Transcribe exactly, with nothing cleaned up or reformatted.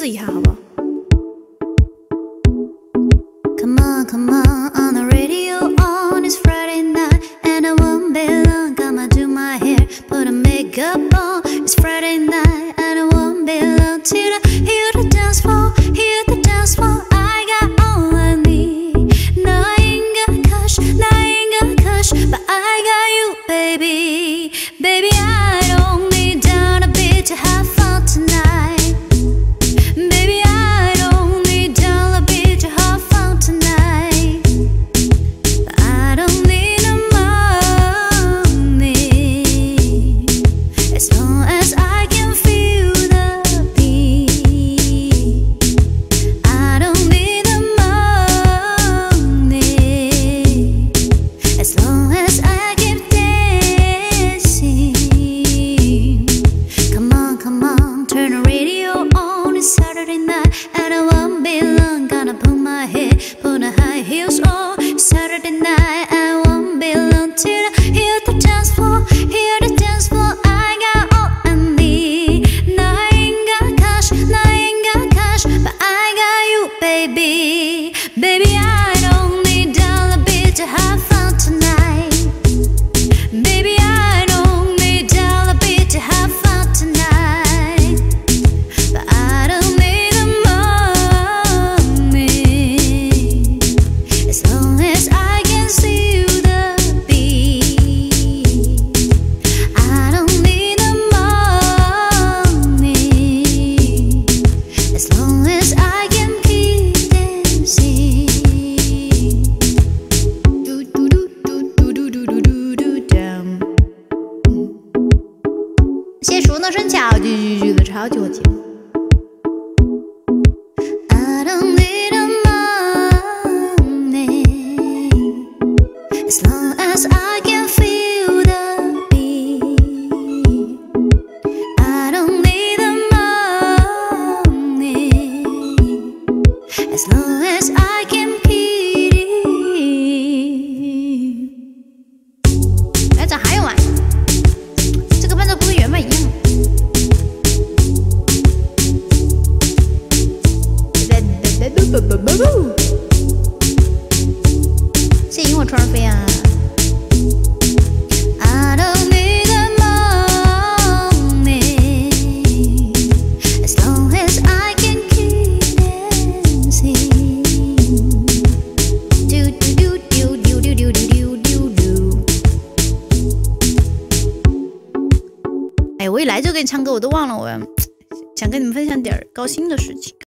试一下，好不好 ？Come on, come on, on the radio on. It's Friday night and I won't be long. Gonna do my hair, put a makeup on. It's Friday night and I won't be long till I hear the dance floor, hear the dance floor. I got all I need. No, I ain't got cash, no, I ain't got cash, but I got you, baby, baby. I don't need down a bit to have fun tonight, baby. I don't need down a bit to have fun tonight. But I don't need no money as long as I can feel the beat. I don't need the money as long as I keep dancing. Come on, come on, turn the radio on. It's Saturday night and I won't be long. Gonna put my hair, put the high heels on. It's Saturday night and I won't be long till I hear the dance floor, hear the dance floor. I got all I need. No, I ain't got cash, no, I ain't got cash, but I got you, baby, baby. I don't need dollar bill to have fun tonight, baby. I don't need dollar bill to have fun tonight, but I don't need the money as long as I can see the beat. I don't need the money as long as I can keep dancing. Do do do do do do do do do down。谢淑能声超级巨巨的超级火节目。I don't need the money as long as I can feel the beat. I don't need the money as long as I can keep it。哎，咋还有啊？这个伴奏不跟原版一样。谢谢萤火虫儿飞啊。I don't need the money as long as I can keep dancing. Do do do do do do do do do do。哎，我一来就给你唱歌，我都忘了我想跟你们分享点儿高兴的事情。